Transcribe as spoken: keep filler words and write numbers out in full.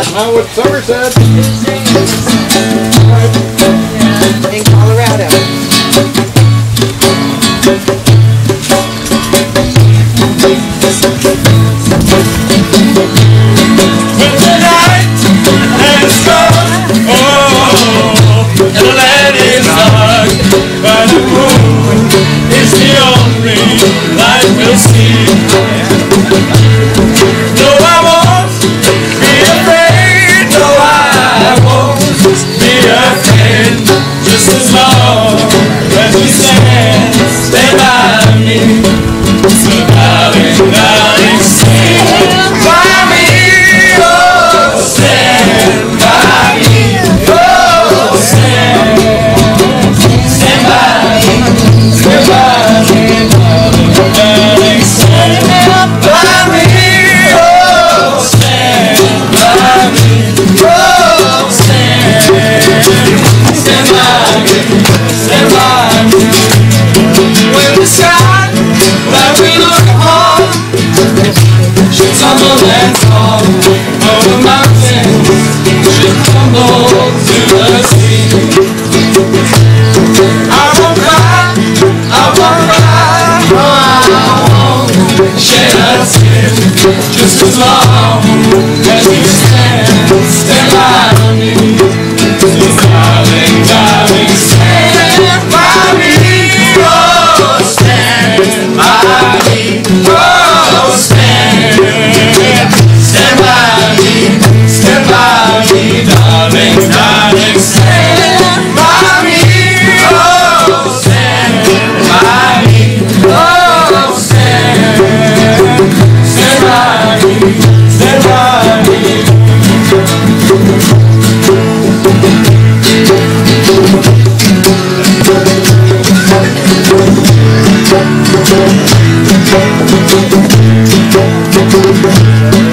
Now with Somerset. In Colorado. When the night has come, oh, and the land is dark, but the moon is the only light we'll see. No, I won't be afraid, no, I won't be afraid, just as long as you stand, stand by me. So darling, darling, stand by me. Oh, stand by me. Oh, stand, stand by me. Stand by me, darling, darling, stand by me. Oh, stand by me. Oh, stand, stand by me. Stand by me. When the sky that we look upon should tumble and fall over mountains, should crumble to the sea. I won't cry, I won't cry, no, I won't shed a tear, just as long as you stand, stand by me. So darling, darling, stand by me. Oh, stand by me. Oh, stand, stand by me. Stand by me, darling, darling, stand by me. Oh, stand by me. Oh, stand, stand by me. Stand by me. Thank you.